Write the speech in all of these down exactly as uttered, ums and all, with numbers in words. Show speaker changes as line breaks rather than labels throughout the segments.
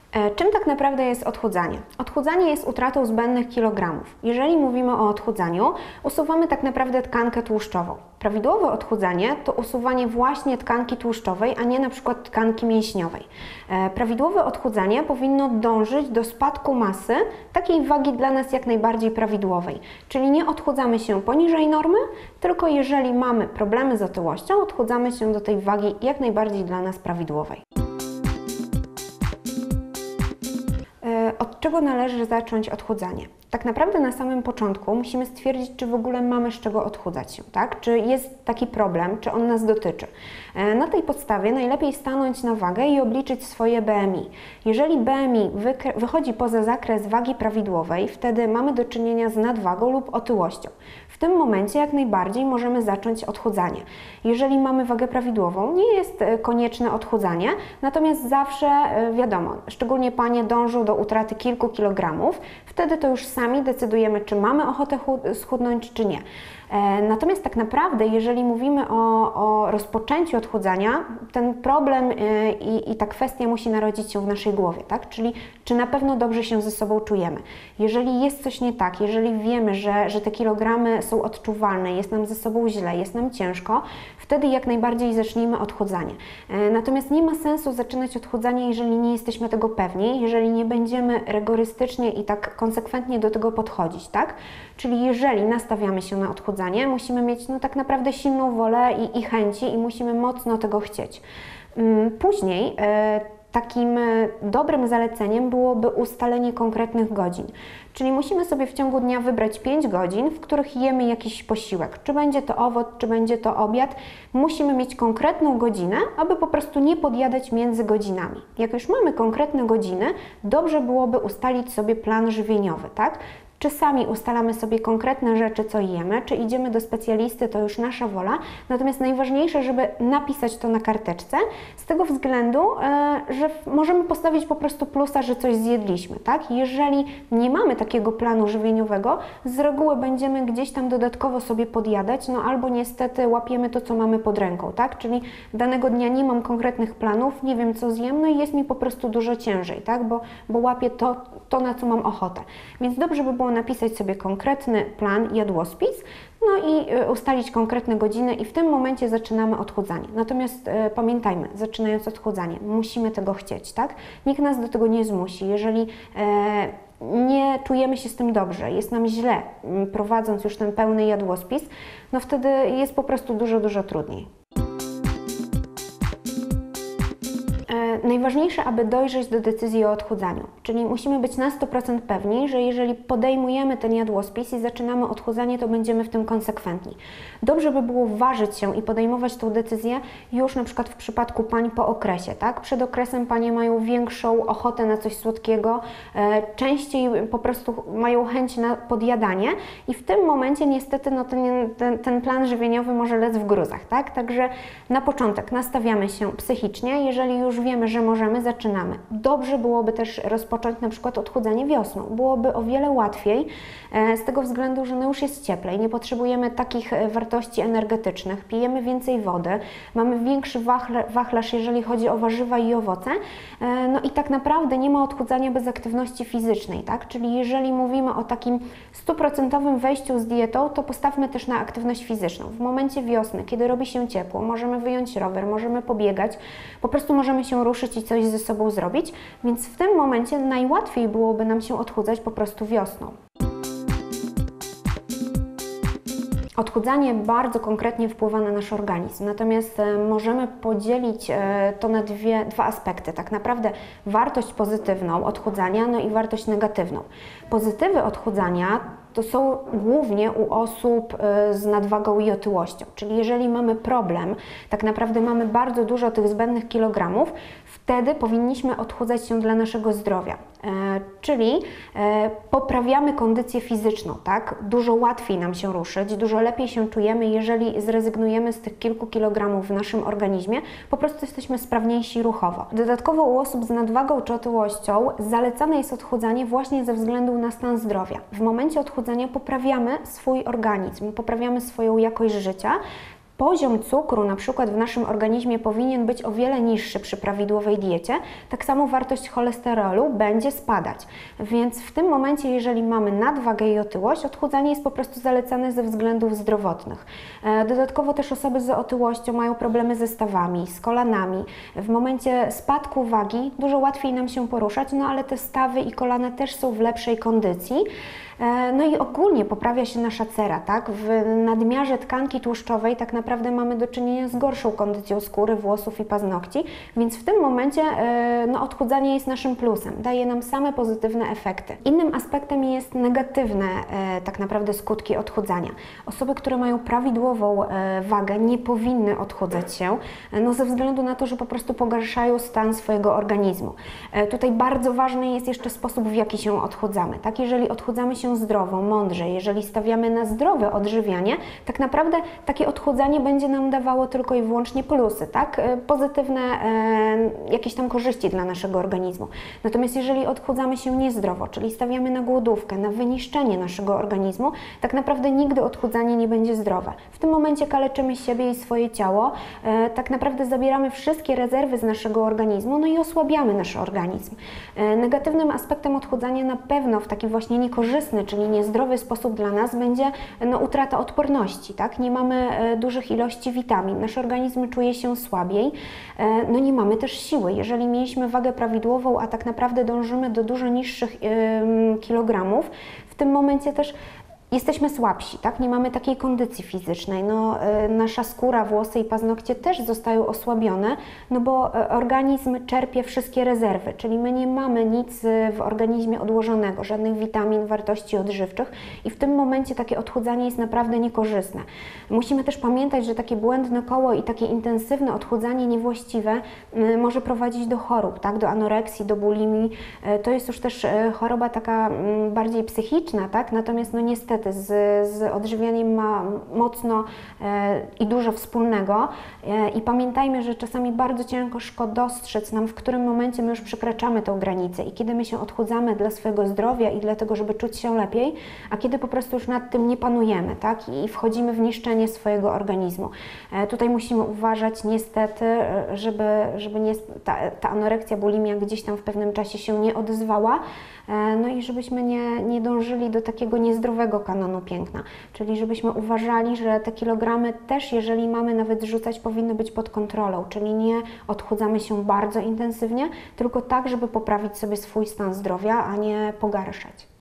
Czym tak naprawdę jest odchudzanie? Odchudzanie jest utratą zbędnych kilogramów. Jeżeli mówimy o odchudzaniu, usuwamy tak naprawdę tkankę tłuszczową. Prawidłowe odchudzanie to usuwanie właśnie tkanki tłuszczowej, a nie na przykład tkanki mięśniowej. Prawidłowe odchudzanie powinno dążyć do spadku masy, takiej wagi dla nas jak najbardziej prawidłowej. Czyli nie odchudzamy się poniżej normy, tylko jeżeli mamy problemy z otyłością, odchudzamy się do tej wagi jak najbardziej dla nas prawidłowej. Od czego należy zacząć odchudzanie? Tak naprawdę na samym początku musimy stwierdzić, czy w ogóle mamy z czego odchudzać się, tak? Czy jest taki problem, czy on nas dotyczy. Na tej podstawie najlepiej stanąć na wagę i obliczyć swoje B M I. Jeżeli B M I wychodzi poza zakres wagi prawidłowej, wtedy mamy do czynienia z nadwagą lub otyłością. W tym momencie jak najbardziej możemy zacząć odchudzanie. Jeżeli mamy wagę prawidłową, nie jest konieczne odchudzanie, natomiast zawsze wiadomo, szczególnie panie dążą do utraty kilku kilogramów, wtedy to już sami decydujemy, czy mamy ochotę schudnąć, czy nie. Natomiast tak naprawdę, jeżeli mówimy o, o rozpoczęciu odchudzania, ten problem i, i ta kwestia musi narodzić się w naszej głowie, tak? Czyli czy na pewno dobrze się ze sobą czujemy. Jeżeli jest coś nie tak, jeżeli wiemy, że, że te kilogramy są odczuwalne, jest nam ze sobą źle, jest nam ciężko, wtedy jak najbardziej zacznijmy odchudzanie. Natomiast nie ma sensu zaczynać odchudzanie, jeżeli nie jesteśmy tego pewni, jeżeli nie będziemy rygorystycznie i tak konsekwentnie do tego podchodzić, tak? Czyli jeżeli nastawiamy się na odchudzanie, musimy mieć no, tak naprawdę silną wolę i, i chęci i musimy mocno tego chcieć. Później e, takim dobrym zaleceniem byłoby ustalenie konkretnych godzin. Czyli musimy sobie w ciągu dnia wybrać pięć godzin, w których jemy jakiś posiłek. Czy będzie to owoc, czy będzie to obiad. Musimy mieć konkretną godzinę, aby po prostu nie podjadać między godzinami. Jak już mamy konkretne godziny, dobrze byłoby ustalić sobie plan żywieniowy, tak? Czy sami ustalamy sobie konkretne rzeczy, co jemy, czy idziemy do specjalisty, to już nasza wola. Natomiast najważniejsze, żeby napisać to na karteczce, z tego względu, że możemy postawić po prostu plusa, że coś zjedliśmy, tak? Jeżeli nie mamy takiego planu żywieniowego, z reguły będziemy gdzieś tam dodatkowo sobie podjadać, no albo niestety łapiemy to, co mamy pod ręką, tak? Czyli danego dnia nie mam konkretnych planów, nie wiem, co zjem, no i jest mi po prostu dużo ciężej, tak? Bo, bo łapię to, to, na co mam ochotę. Więc dobrze by było napisać sobie konkretny plan, jadłospis, no i ustalić konkretne godziny i w tym momencie zaczynamy odchudzanie. Natomiast e, pamiętajmy, zaczynając odchudzanie, musimy tego chcieć, tak? Nikt nas do tego nie zmusi. Jeżeli e, nie czujemy się z tym dobrze, jest nam źle, prowadząc już ten pełny jadłospis, no wtedy jest po prostu dużo, dużo trudniej. Najważniejsze, aby dojrzeć do decyzji o odchudzaniu, czyli musimy być na sto procent pewni, że jeżeli podejmujemy ten jadłospis i zaczynamy odchudzanie, to będziemy w tym konsekwentni. Dobrze by było ważyć się i podejmować tą decyzję już na przykład w przypadku pań po okresie, tak? Przed okresem panie mają większą ochotę na coś słodkiego, e, częściej po prostu mają chęć na podjadanie i w tym momencie niestety no, ten, ten, ten plan żywieniowy może lec w gruzach, tak? Także na początek nastawiamy się psychicznie, jeżeli już wiemy, że możemy, zaczynamy. Dobrze byłoby też rozpocząć na przykład odchudzanie wiosną. Byłoby o wiele łatwiej e, z tego względu, że no już jest cieplej, nie potrzebujemy takich wartości energetycznych, pijemy więcej wody, mamy większy wachlarz, jeżeli chodzi o warzywa i owoce, e, no i tak naprawdę nie ma odchudzania bez aktywności fizycznej, tak? Czyli jeżeli mówimy o takim stuprocentowym wejściu z dietą, to postawmy też na aktywność fizyczną. W momencie wiosny, kiedy robi się ciepło, możemy wyjąć rower, możemy pobiegać, po prostu możemy się ruszyć i coś ze sobą zrobić, więc w tym momencie najłatwiej byłoby nam się odchudzać po prostu wiosną. Odchudzanie bardzo konkretnie wpływa na nasz organizm, natomiast możemy podzielić to na dwie, dwa aspekty. Tak naprawdę wartość pozytywną odchudzania, no i wartość negatywną. Pozytywy odchudzania to są głównie u osób z nadwagą i otyłością, czyli jeżeli mamy problem, tak naprawdę mamy bardzo dużo tych zbędnych kilogramów, wtedy powinniśmy odchudzać się dla naszego zdrowia, e, czyli e, poprawiamy kondycję fizyczną, tak? Dużo łatwiej nam się ruszyć, dużo lepiej się czujemy, jeżeli zrezygnujemy z tych kilku kilogramów w naszym organizmie, po prostu jesteśmy sprawniejsi ruchowo. Dodatkowo u osób z nadwagą czy otyłością zalecane jest odchudzanie właśnie ze względu na stan zdrowia. W momencie odchudzania poprawiamy swój organizm, poprawiamy swoją jakość życia, poziom cukru na przykład w naszym organizmie powinien być o wiele niższy przy prawidłowej diecie, tak samo wartość cholesterolu będzie spadać. Więc w tym momencie, jeżeli mamy nadwagę i otyłość, odchudzanie jest po prostu zalecane ze względów zdrowotnych. Dodatkowo też osoby z otyłością mają problemy ze stawami, z kolanami. W momencie spadku wagi dużo łatwiej nam się poruszać, no ale te stawy i kolana też są w lepszej kondycji. No i ogólnie poprawia się nasza cera, tak? W nadmiarze tkanki tłuszczowej tak naprawdę mamy do czynienia z gorszą kondycją skóry, włosów i paznokci, więc w tym momencie no, odchudzanie jest naszym plusem, daje nam same pozytywne efekty. Innym aspektem jest negatywne tak naprawdę skutki odchudzania. Osoby, które mają prawidłową wagę, nie powinny odchudzać się, no ze względu na to, że po prostu pogarszają stan swojego organizmu. Tutaj bardzo ważny jest jeszcze sposób, w jaki się odchudzamy, tak? Jeżeli odchudzamy się zdrowo, mądrze, jeżeli stawiamy na zdrowe odżywianie, tak naprawdę takie odchudzanie będzie nam dawało tylko i wyłącznie plusy, tak? Pozytywne e, jakieś tam korzyści dla naszego organizmu. Natomiast jeżeli odchudzamy się niezdrowo, czyli stawiamy na głodówkę, na wyniszczenie naszego organizmu, tak naprawdę nigdy odchudzanie nie będzie zdrowe. W tym momencie kaleczymy siebie i swoje ciało, e, tak naprawdę zabieramy wszystkie rezerwy z naszego organizmu, no i osłabiamy nasz organizm. E, negatywnym aspektem odchudzania na pewno w taki właśnie niekorzystny, czyli niezdrowy sposób dla nas będzie no, utrata odporności, tak? Nie mamy e, dużych ilości witamin, nasz organizm czuje się słabiej, e, no nie mamy też siły. Jeżeli mieliśmy wagę prawidłową, a tak naprawdę dążymy do dużo niższych e, kilogramów, w tym momencie też jesteśmy słabsi, tak? Nie mamy takiej kondycji fizycznej. No, y, nasza skóra, włosy i paznokcie też zostają osłabione, no bo y, organizm czerpie wszystkie rezerwy, czyli my nie mamy nic y, w organizmie odłożonego, żadnych witamin, wartości odżywczych i w tym momencie takie odchudzanie jest naprawdę niekorzystne. Musimy też pamiętać, że takie błędne koło i takie intensywne odchudzanie niewłaściwe y, może prowadzić do chorób, tak? Do anoreksji, do bulimii. Y, to jest już też y, choroba taka y, bardziej psychiczna, tak? Natomiast no niestety Z, z odżywianiem ma mocno e, i dużo wspólnego e, i pamiętajmy, że czasami bardzo ciężko dostrzec nam, w którym momencie my już przekraczamy tą granicę i kiedy my się odchudzamy dla swojego zdrowia i dlatego, żeby czuć się lepiej, a kiedy po prostu już nad tym nie panujemy, tak? I wchodzimy w niszczenie swojego organizmu. E, tutaj musimy uważać niestety, żeby, żeby nie, ta, ta anoreksja, bulimia gdzieś tam w pewnym czasie się nie odezwała, e, no i żebyśmy nie, nie dążyli do takiego niezdrowego kanonu piękna, czyli żebyśmy uważali, że te kilogramy też, jeżeli mamy nawet zrzucać, powinny być pod kontrolą, czyli nie odchudzamy się bardzo intensywnie, tylko tak, żeby poprawić sobie swój stan zdrowia, a nie pogarszać.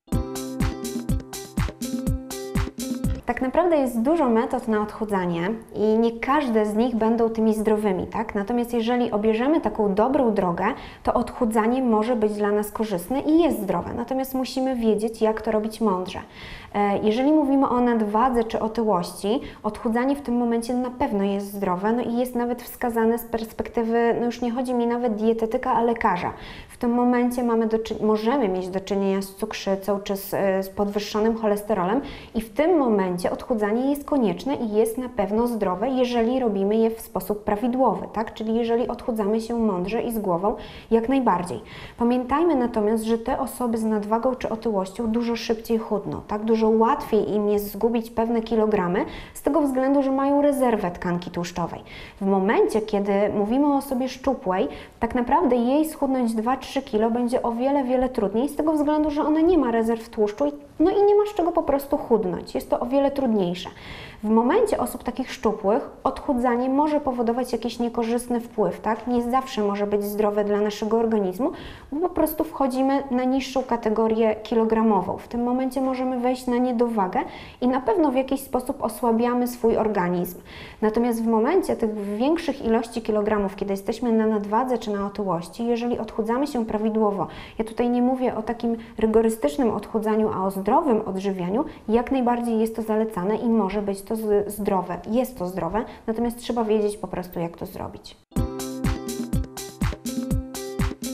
Tak naprawdę jest dużo metod na odchudzanie i nie każde z nich będą tymi zdrowymi, tak? Natomiast jeżeli obierzemy taką dobrą drogę, to odchudzanie może być dla nas korzystne i jest zdrowe. Natomiast musimy wiedzieć, jak to robić mądrze. Jeżeli mówimy o nadwadze czy otyłości, odchudzanie w tym momencie na pewno jest zdrowe, no i jest nawet wskazane z perspektywy, no już nie chodzi mi nawet dietetyka, a lekarza. W tym momencie mamy do, możemy mieć do czynienia z cukrzycą czy z, z podwyższonym cholesterolem i w tym momencie odchudzanie jest konieczne i jest na pewno zdrowe, jeżeli robimy je w sposób prawidłowy, tak? Czyli jeżeli odchudzamy się mądrze i z głową, jak najbardziej. Pamiętajmy natomiast, że te osoby z nadwagą czy otyłością dużo szybciej chudną, tak? Dużo łatwiej im jest zgubić pewne kilogramy z tego względu, że mają rezerwę tkanki tłuszczowej. W momencie, kiedy mówimy o osobie szczupłej, tak naprawdę jej schudnąć dwa trzy kilo będzie o wiele, wiele trudniej z tego względu, że ona nie ma rezerw tłuszczu i, no i nie ma z czego po prostu chudnąć. Jest to o wiele trudniejsze. W momencie osób takich szczupłych odchudzanie może powodować jakiś niekorzystny wpływ, tak? Nie zawsze może być zdrowe dla naszego organizmu, bo po prostu wchodzimy na niższą kategorię kilogramową. W tym momencie możemy wejść na niedowagę i na pewno w jakiś sposób osłabiamy swój organizm. Natomiast w momencie tych większych ilości kilogramów, kiedy jesteśmy na nadwadze czy na otyłości, jeżeli odchudzamy się prawidłowo, ja tutaj nie mówię o takim rygorystycznym odchudzaniu, a o zdrowym odżywianiu, jak najbardziej jest to zalecane i może być to zdrowe. Jest to zdrowe, natomiast trzeba wiedzieć po prostu, jak to zrobić.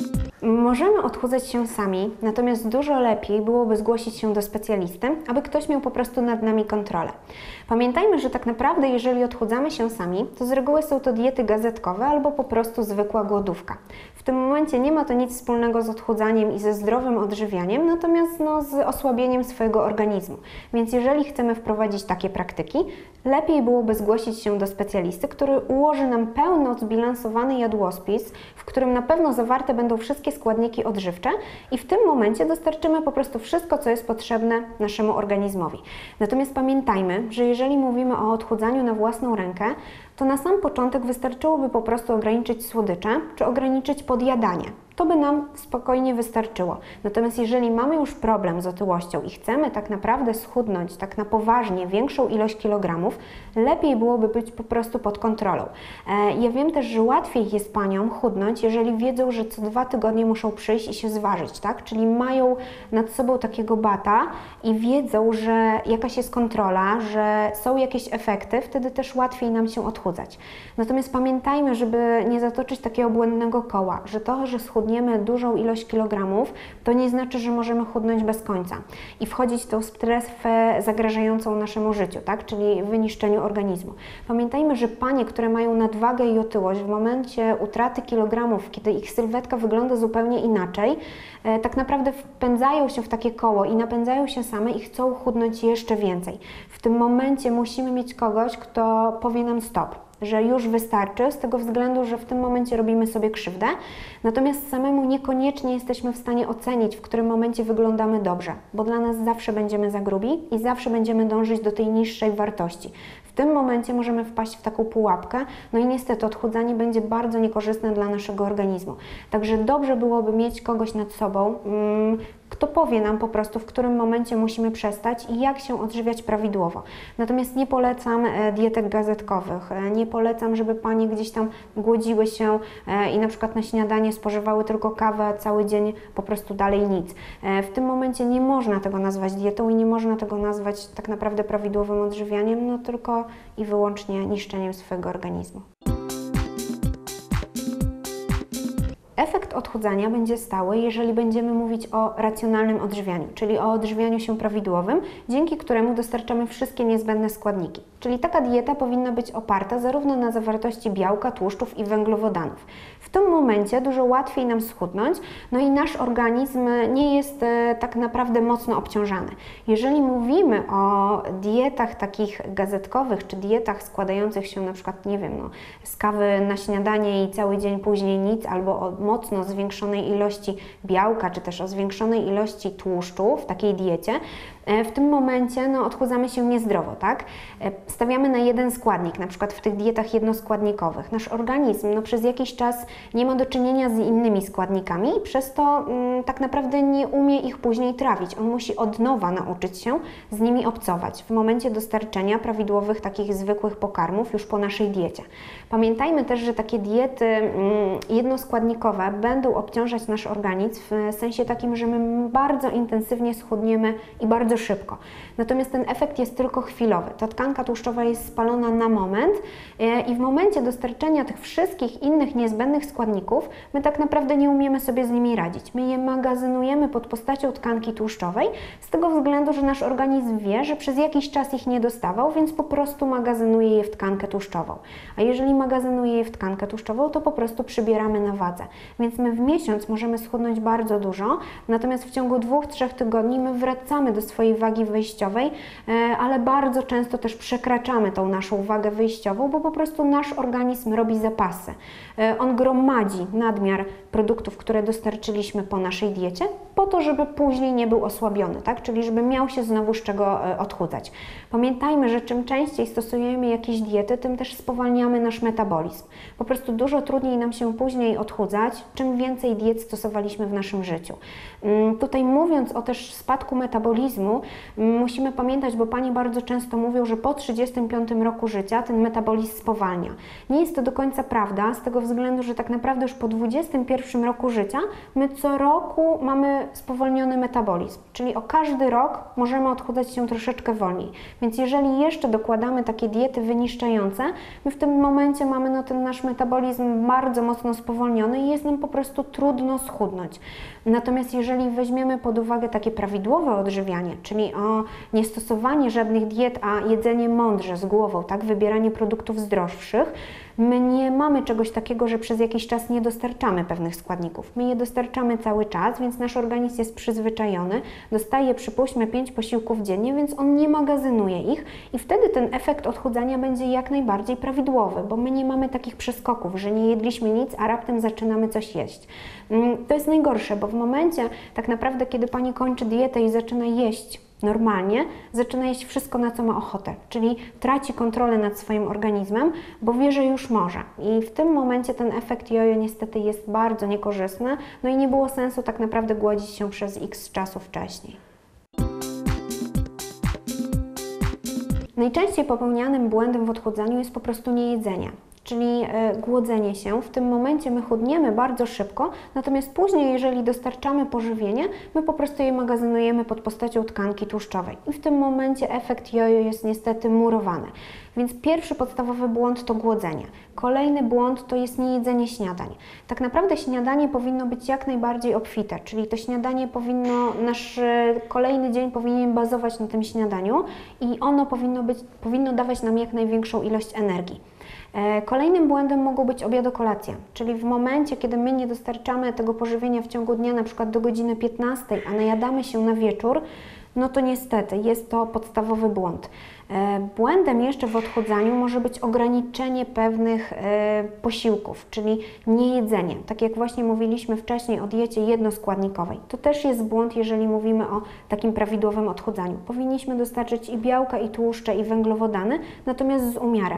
Możemy odchudzać się sami, natomiast dużo lepiej byłoby zgłosić się do specjalisty, aby ktoś miał po prostu nad nami kontrolę. Pamiętajmy, że tak naprawdę jeżeli odchudzamy się sami, to z reguły są to diety gazetkowe albo po prostu zwykła głodówka. W tym momencie nie ma to nic wspólnego z odchudzaniem i ze zdrowym odżywianiem, natomiast no, z osłabieniem swojego organizmu. Więc jeżeli chcemy wprowadzić takie praktyki, lepiej byłoby zgłosić się do specjalisty, który ułoży nam pełno zbilansowany jadłospis, w którym na pewno zawarte będą wszystkie składniki odżywcze i w tym momencie dostarczymy po prostu wszystko, co jest potrzebne naszemu organizmowi. Natomiast pamiętajmy, że jeżeli mówimy o odchudzaniu na własną rękę, to na sam początek wystarczyłoby po prostu ograniczyć słodycze, czy ograniczyć podjadanie. To by nam spokojnie wystarczyło. Natomiast jeżeli mamy już problem z otyłością i chcemy tak naprawdę schudnąć tak na poważnie większą ilość kilogramów, lepiej byłoby być po prostu pod kontrolą. Ja wiem też, że łatwiej jest paniom chudnąć, jeżeli wiedzą, że co dwa tygodnie muszą przyjść i się zważyć, tak? Czyli mają nad sobą takiego bata i wiedzą, że jakaś jest kontrola, że są jakieś efekty, wtedy też łatwiej nam się odchudzać. Natomiast pamiętajmy, żeby nie zatoczyć takiego błędnego koła, że to, że schudniemy dużą ilość kilogramów, to nie znaczy, że możemy chudnąć bez końca i wchodzić w tą strefę zagrażającą naszemu życiu, tak? Czyli wyniszczeniu organizmu. Pamiętajmy, że panie, które mają nadwagę i otyłość w momencie utraty kilogramów, kiedy ich sylwetka wygląda zupełnie inaczej, e, tak naprawdę wpędzają się w takie koło i napędzają się same i chcą chudnąć jeszcze więcej. W tym momencie musimy mieć kogoś, kto powie nam stop, że już wystarczy, z tego względu, że w tym momencie robimy sobie krzywdę, natomiast samemu niekoniecznie jesteśmy w stanie ocenić, w którym momencie wyglądamy dobrze, bo dla nas zawsze będziemy za grubi i zawsze będziemy dążyć do tej niższej wartości. W tym momencie możemy wpaść w taką pułapkę, no i niestety odchudzanie będzie bardzo niekorzystne dla naszego organizmu. Także dobrze byłoby mieć kogoś nad sobą, mm, kto powie nam po prostu, w którym momencie musimy przestać i jak się odżywiać prawidłowo. Natomiast nie polecam dietek gazetkowych, nie polecam, żeby panie gdzieś tam głodziły się i na przykład na śniadanie spożywały tylko kawę, a cały dzień po prostu dalej nic. W tym momencie nie można tego nazwać dietą i nie można tego nazwać tak naprawdę prawidłowym odżywianiem, no tylko i wyłącznie niszczeniem swojego organizmu. Efekt odchudzania będzie stały, jeżeli będziemy mówić o racjonalnym odżywianiu, czyli o odżywianiu się prawidłowym, dzięki któremu dostarczamy wszystkie niezbędne składniki. Czyli taka dieta powinna być oparta zarówno na zawartości białka, tłuszczów i węglowodanów. W tym momencie dużo łatwiej nam schudnąć, no i nasz organizm nie jest e, tak naprawdę mocno obciążany. Jeżeli mówimy o dietach takich gazetkowych, czy dietach składających się na przykład, nie wiem, no, z kawy na śniadanie i cały dzień później nic, albo o mocno zwiększonej ilości białka, czy też o zwiększonej ilości tłuszczu w takiej diecie, w tym momencie no, odchudzamy się niezdrowo, tak? Stawiamy na jeden składnik, na przykład w tych dietach jednoskładnikowych. Nasz organizm no, przez jakiś czas nie ma do czynienia z innymi składnikami i przez to mm, tak naprawdę nie umie ich później trawić. On musi od nowa nauczyć się z nimi obcować w momencie dostarczenia prawidłowych takich zwykłych pokarmów już po naszej diecie. Pamiętajmy też, że takie diety mm, jednoskładnikowe będą obciążać nasz organizm w sensie takim, że my bardzo intensywnie schudniemy i bardzo szybko. Natomiast ten efekt jest tylko chwilowy. Ta tkanka tłuszczowa jest spalona na moment i w momencie dostarczenia tych wszystkich innych niezbędnych składników my tak naprawdę nie umiemy sobie z nimi radzić. My je magazynujemy pod postacią tkanki tłuszczowej z tego względu, że nasz organizm wie, że przez jakiś czas ich nie dostawał, więc po prostu magazynuje je w tkankę tłuszczową. A jeżeli magazynuje je w tkankę tłuszczową, to po prostu przybieramy na wadze. Więc my w miesiąc możemy schudnąć bardzo dużo, natomiast w ciągu dwóch, trzech tygodni my wracamy do swojej wagi wyjściowej, ale bardzo często też przekraczamy tą naszą wagę wyjściową, bo po prostu nasz organizm robi zapasy. On gromadzi nadmiar produktów, które dostarczyliśmy po naszej diecie, po to, żeby później nie był osłabiony, tak? Czyli żeby miał się znowu z czego odchudzać. Pamiętajmy, że czym częściej stosujemy jakieś diety, tym też spowalniamy nasz metabolizm. Po prostu dużo trudniej nam się później odchudzać, czym więcej diet stosowaliśmy w naszym życiu. Tutaj mówiąc o też spadku metabolizmu, musimy pamiętać, bo panie bardzo często mówią, że po trzydziestym piątym roku życia ten metabolizm spowalnia. Nie jest to do końca prawda, z tego względu, że tak naprawdę już po dwudziestym pierwszym roku życia my co roku mamy spowolniony metabolizm, czyli o każdy rok możemy odchudzać się troszeczkę wolniej. Więc jeżeli jeszcze dokładamy takie diety wyniszczające, my w tym momencie mamy no, ten nasz metabolizm bardzo mocno spowolniony i jest nam po prostu trudno schudnąć. Natomiast jeżeli weźmiemy pod uwagę takie prawidłowe odżywianie, czyli o niestosowanie żadnych diet, a jedzenie mądrze, z głową, tak, wybieranie produktów zdrowszych, my nie mamy czegoś takiego, że przez jakiś czas nie dostarczamy pewnych składników. My je dostarczamy cały czas, więc nasz organizm jest przyzwyczajony, dostaje, przypuśćmy, pięć posiłków dziennie, więc on nie magazynuje ich i wtedy ten efekt odchudzania będzie jak najbardziej prawidłowy, bo my nie mamy takich przeskoków, że nie jedliśmy nic, a raptem zaczynamy coś jeść. To jest najgorsze, bo w momencie tak naprawdę, kiedy Pani kończy dietę i zaczyna jeść normalnie, zaczyna jeść wszystko, na co ma ochotę, czyli traci kontrolę nad swoim organizmem, bo wie, że już może. I w tym momencie ten efekt jojo niestety jest bardzo niekorzystny, no i nie było sensu tak naprawdę głodzić się przez x czasu wcześniej. Najczęściej popełnianym błędem w odchudzaniu jest po prostu niejedzenie, czyli głodzenie się. W tym momencie my chudniemy bardzo szybko, natomiast później, jeżeli dostarczamy pożywienie, my po prostu je magazynujemy pod postacią tkanki tłuszczowej i w tym momencie efekt jojo jest niestety murowany. Więc pierwszy podstawowy błąd to głodzenie. Kolejny błąd to jest niejedzenie śniadań. Tak naprawdę śniadanie powinno być jak najbardziej obfite, czyli to śniadanie powinno, nasz kolejny dzień powinien bazować na tym śniadaniu i ono powinno być, powinno dawać nam jak największą ilość energii. Kolejnym błędem mogą być obiado-kolacja, czyli w momencie, kiedy my nie dostarczamy tego pożywienia w ciągu dnia, na przykład do godziny piętnastej, a najadamy się na wieczór, no to niestety jest to podstawowy błąd. Błędem jeszcze w odchudzaniu może być ograniczenie pewnych posiłków, czyli niejedzenie. Tak jak właśnie mówiliśmy wcześniej o diecie jednoskładnikowej. To też jest błąd, jeżeli mówimy o takim prawidłowym odchudzaniu. Powinniśmy dostarczyć i białka, i tłuszcze, i węglowodany, natomiast z umiarem.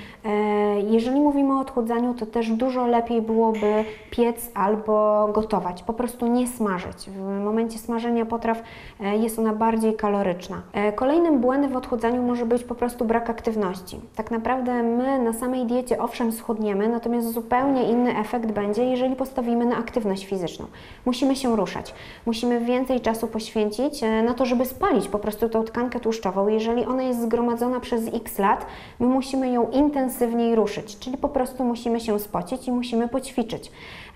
Jeżeli mówimy o odchudzaniu, to też dużo lepiej byłoby piec albo gotować, po prostu nie smażyć. W momencie smażenia potraw jest ona bardziej kaloryczna. Kolejnym błędem w odchudzaniu może być po prostu brak aktywności. Tak naprawdę my na samej diecie owszem schudniemy, natomiast zupełnie inny efekt będzie, jeżeli postawimy na aktywność fizyczną. Musimy się ruszać, musimy więcej czasu poświęcić na to, żeby spalić po prostu tą tkankę tłuszczową. Jeżeli ona jest zgromadzona przez x lat, my musimy ją intensywnie intensywniej ruszyć, czyli po prostu musimy się spocić i musimy poćwiczyć.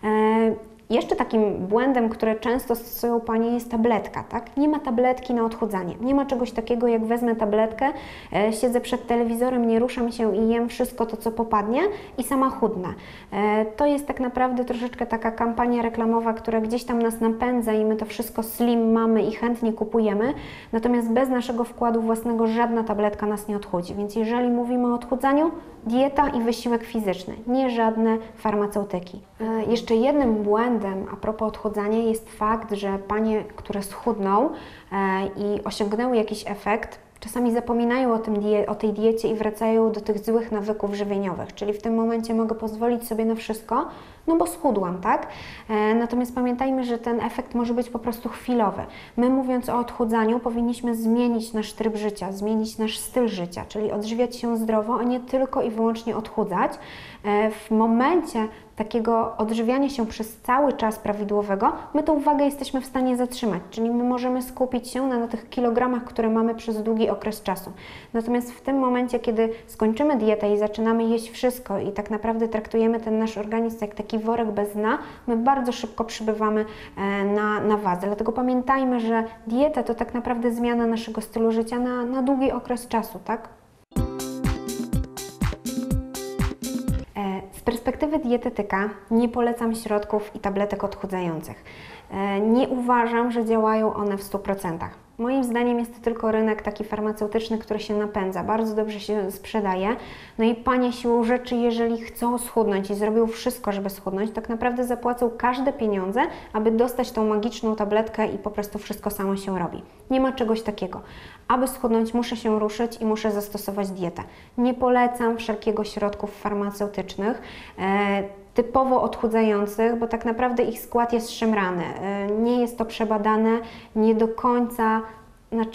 Jeszcze takim błędem, które często stosują Panie, jest tabletka, tak? Nie ma tabletki na odchudzanie. Nie ma czegoś takiego, jak wezmę tabletkę, e, siedzę przed telewizorem, nie ruszam się i jem wszystko to, co popadnie i sama chudnę. E, to jest tak naprawdę troszeczkę taka kampania reklamowa, która gdzieś tam nas napędza i my to wszystko slim mamy i chętnie kupujemy, natomiast bez naszego wkładu własnego żadna tabletka nas nie odchudzi. Więc jeżeli mówimy o odchudzaniu, dieta i wysiłek fizyczny, nie żadne farmaceutyki. E, jeszcze jednym błędem a propos odchudzania jest fakt, że Panie, które schudną e, i osiągnęły jakiś efekt, czasami zapominają o, tym die- o tej diecie i wracają do tych złych nawyków żywieniowych, czyli w tym momencie mogę pozwolić sobie na wszystko, no bo schudłam, tak? E, natomiast pamiętajmy, że ten efekt może być po prostu chwilowy. My, mówiąc o odchudzaniu, powinniśmy zmienić nasz tryb życia, zmienić nasz styl życia, czyli odżywiać się zdrowo, a nie tylko i wyłącznie odchudzać. E, w momencie takiego odżywiania się przez cały czas prawidłowego, my tą wagę jesteśmy w stanie zatrzymać, czyli my możemy skupić się na, na tych kilogramach, które mamy przez długi okres czasu. Natomiast w tym momencie, kiedy skończymy dietę i zaczynamy jeść wszystko i tak naprawdę traktujemy ten nasz organizm jak taki worek bez dna, my bardzo szybko przybywamy na, na wadze. Dlatego pamiętajmy, że dieta to tak naprawdę zmiana naszego stylu życia na, na długi okres czasu, tak? Z perspektywy dietetyka nie polecam środków i tabletek odchudzających. Nie uważam, że działają one w stu procentach. Moim zdaniem jest to tylko rynek taki farmaceutyczny, który się napędza, bardzo dobrze się sprzedaje. No i Panie siłą rzeczy, jeżeli chcą schudnąć i zrobią wszystko, żeby schudnąć, tak naprawdę zapłacą każde pieniądze, aby dostać tą magiczną tabletkę i po prostu wszystko samo się robi. Nie ma czegoś takiego. Aby schudnąć, muszę się ruszyć i muszę zastosować dietę. Nie polecam wszelkiego środków farmaceutycznych, e, typowo odchudzających, bo tak naprawdę ich skład jest szemrany. Nie jest to przebadane, nie do końca, znaczy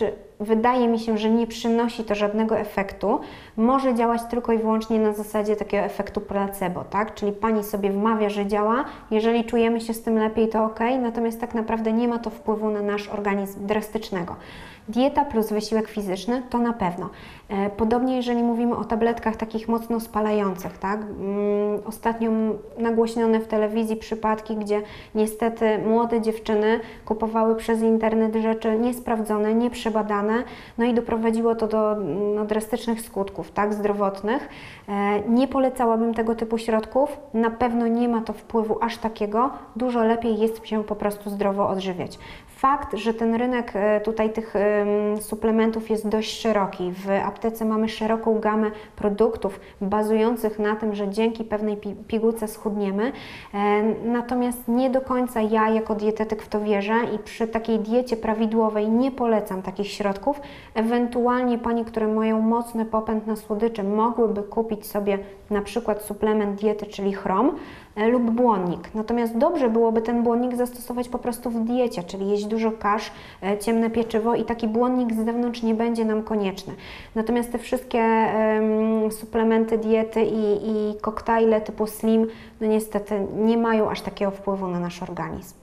wydaje mi się, że nie przynosi to żadnego efektu, może działać tylko i wyłącznie na zasadzie takiego efektu placebo, tak? Czyli Pani sobie wmawia, że działa, jeżeli czujemy się z tym lepiej, to ok, natomiast tak naprawdę nie ma to wpływu na nasz organizm drastycznego. Dieta plus wysiłek fizyczny to na pewno. Podobnie jeżeli mówimy o tabletkach takich mocno spalających, tak? Ostatnio nagłośnione w telewizji przypadki, gdzie niestety młode dziewczyny kupowały przez internet rzeczy niesprawdzone, nieprzebadane, no i doprowadziło to do no, drastycznych skutków, tak? Zdrowotnych. Nie polecałabym tego typu środków, na pewno nie ma to wpływu aż takiego, dużo lepiej jest się po prostu zdrowo odżywiać. Fakt, że ten rynek tutaj tych suplementów jest dość szeroki. W aptece mamy szeroką gamę produktów bazujących na tym, że dzięki pewnej pigułce schudniemy. Natomiast nie do końca ja jako dietetyk w to wierzę i przy takiej diecie prawidłowej nie polecam takich środków. Ewentualnie Panie, które mają mocny popęd na słodycze, mogłyby kupić sobie na przykład suplement diety, czyli chrom lub błonnik. Natomiast dobrze byłoby ten błonnik zastosować po prostu w diecie, czyli jeść dużo kasz, ciemne pieczywo i taki błonnik z zewnątrz nie będzie nam konieczny. Natomiast te wszystkie um, suplementy diety i, i koktajle typu slim, no niestety nie mają aż takiego wpływu na nasz organizm.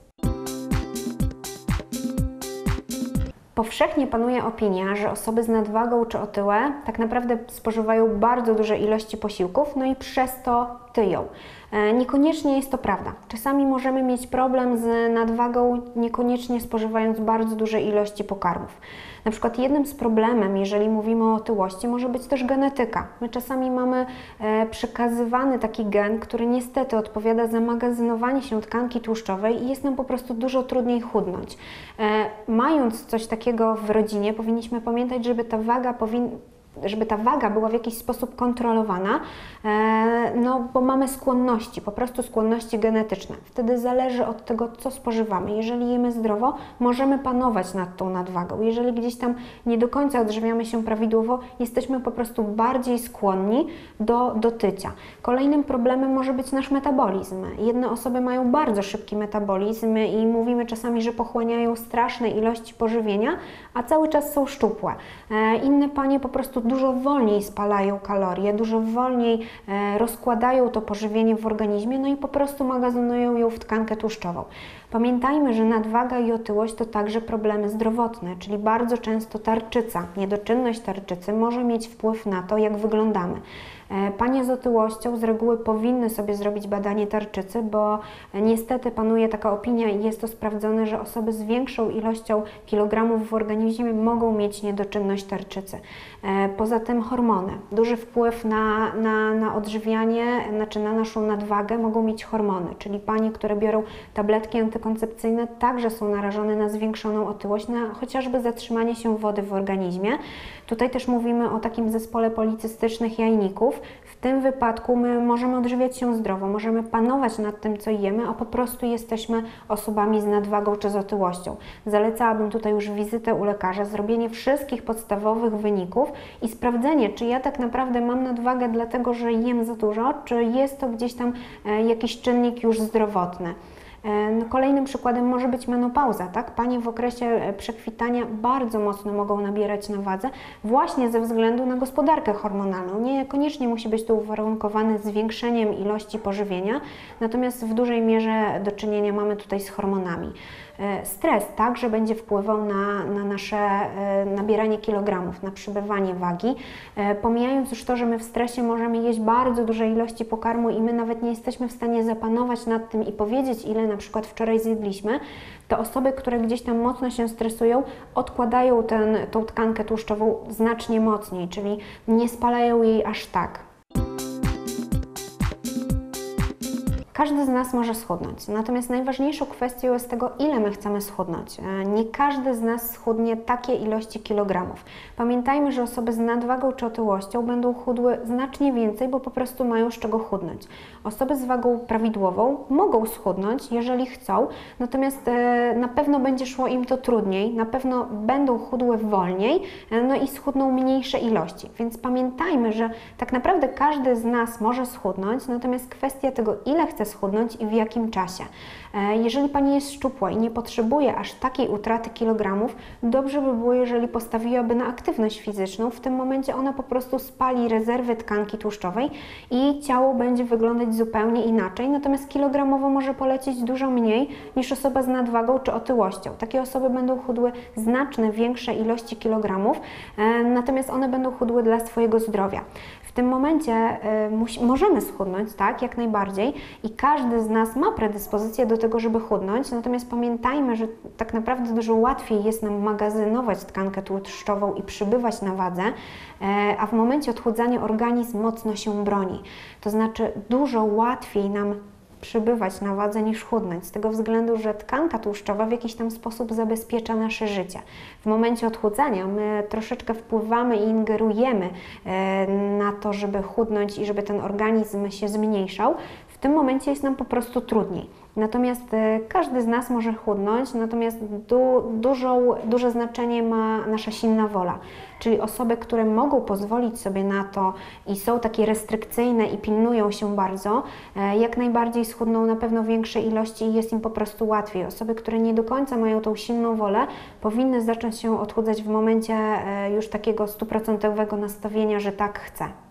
Powszechnie panuje opinia, że osoby z nadwagą czy otyłe tak naprawdę spożywają bardzo duże ilości posiłków, no i przez to tyją. Niekoniecznie jest to prawda. Czasami możemy mieć problem z nadwagą, niekoniecznie spożywając bardzo duże ilości pokarmów. Na przykład jednym z problemem, jeżeli mówimy o otyłości, może być też genetyka. My czasami mamy e, przekazywany taki gen, który niestety odpowiada za magazynowanie się tkanki tłuszczowej i jest nam po prostu dużo trudniej chudnąć. E, mając coś takiego w rodzinie, powinniśmy pamiętać, żeby ta waga powinna żeby ta waga była w jakiś sposób kontrolowana, no bo mamy skłonności, po prostu skłonności genetyczne. Wtedy zależy od tego, co spożywamy. Jeżeli jemy zdrowo, możemy panować nad tą nadwagą. Jeżeli gdzieś tam nie do końca odżywiamy się prawidłowo, jesteśmy po prostu bardziej skłonni do, do tycia. Kolejnym problemem może być nasz metabolizm. Jedne osoby mają bardzo szybki metabolizm i mówimy czasami, że pochłaniają straszne ilości pożywienia, a cały czas są szczupłe. Inne panie po prostu dużo wolniej spalają kalorie, dużo wolniej e, rozkładają to pożywienie w organizmie, no i po prostu magazynują ją w tkankę tłuszczową. Pamiętajmy, że nadwaga i otyłość to także problemy zdrowotne, czyli bardzo często tarczyca, niedoczynność tarczycy może mieć wpływ na to, jak wyglądamy. Panie z otyłością z reguły powinny sobie zrobić badanie tarczycy, bo niestety panuje taka opinia i jest to sprawdzone, że osoby z większą ilością kilogramów w organizmie mogą mieć niedoczynność tarczycy. Poza tym hormony. Duży wpływ na, na, na odżywianie, znaczy na naszą nadwagę mogą mieć hormony, czyli panie, które biorą tabletki antykoncepcyjne, także są narażone na zwiększoną otyłość, na chociażby zatrzymanie się wody w organizmie. Tutaj też mówimy o takim zespole policystycznych jajników. W tym wypadku my możemy odżywiać się zdrowo, możemy panować nad tym, co jemy, a po prostu jesteśmy osobami z nadwagą czy z otyłością. Zalecałabym tutaj już wizytę u lekarza, zrobienie wszystkich podstawowych wyników i sprawdzenie, czy ja tak naprawdę mam nadwagę dlatego, że jem za dużo, czy jest to gdzieś tam jakiś czynnik już zdrowotny. No, kolejnym przykładem może być menopauza, tak? Panie w okresie przekwitania bardzo mocno mogą nabierać na wadze właśnie ze względu na gospodarkę hormonalną. Niekoniecznie musi być to uwarunkowane zwiększeniem ilości pożywienia, natomiast w dużej mierze do czynienia mamy tutaj z hormonami. Stres także będzie wpływał na, na nasze nabieranie kilogramów, na przybywanie wagi. Pomijając już to, że my w stresie możemy jeść bardzo duże ilości pokarmu i my nawet nie jesteśmy w stanie zapanować nad tym i powiedzieć, ile na przykład wczoraj zjedliśmy, to osoby, które gdzieś tam mocno się stresują, odkładają ten, tą tkankę tłuszczową znacznie mocniej, czyli nie spalają jej aż tak. Każdy z nas może schudnąć, natomiast najważniejszą kwestią jest tego, ile my chcemy schudnąć. Nie każdy z nas schudnie takie ilości kilogramów. Pamiętajmy, że osoby z nadwagą czy otyłością będą chudły znacznie więcej, bo po prostu mają z czego chudnąć. Osoby z wagą prawidłową mogą schudnąć, jeżeli chcą, natomiast na pewno będzie szło im to trudniej, na pewno będą chudły wolniej, no i schudną mniejsze ilości. Więc pamiętajmy, że tak naprawdę każdy z nas może schudnąć, natomiast kwestia tego, ile chce schudnąć i w jakim czasie. Jeżeli Pani jest szczupła i nie potrzebuje aż takiej utraty kilogramów, dobrze by było, jeżeli postawiłaby na aktywność fizyczną. W tym momencie ona po prostu spali rezerwy tkanki tłuszczowej i ciało będzie wyglądać zupełnie inaczej, natomiast kilogramowo może polecieć dużo mniej niż osoba z nadwagą czy otyłością. Takie osoby będą chudły znacznie większe ilości kilogramów, natomiast one będą chudły dla swojego zdrowia. W tym momencie y, możemy schudnąć, tak, jak najbardziej i każdy z nas ma predyspozycję do tego, żeby chudnąć, natomiast pamiętajmy, że tak naprawdę dużo łatwiej jest nam magazynować tkankę tłuszczową i przybywać na wadze, y, a w momencie odchudzania organizm mocno się broni. To znaczy dużo łatwiej nam przybywać na wadze niż chudnąć, z tego względu, że tkanka tłuszczowa w jakiś tam sposób zabezpiecza nasze życie. W momencie odchudzania my troszeczkę wpływamy i ingerujemy na to, żeby chudnąć i żeby ten organizm się zmniejszał. W tym momencie jest nam po prostu trudniej. Natomiast każdy z nas może chudnąć, natomiast du, dużą, duże znaczenie ma nasza silna wola. Czyli osoby, które mogą pozwolić sobie na to i są takie restrykcyjne i pilnują się bardzo, jak najbardziej schudną na pewno większe ilości i jest im po prostu łatwiej. Osoby, które nie do końca mają tą silną wolę, powinny zacząć się odchudzać w momencie już takiego stuprocentowego nastawienia, że tak chcę.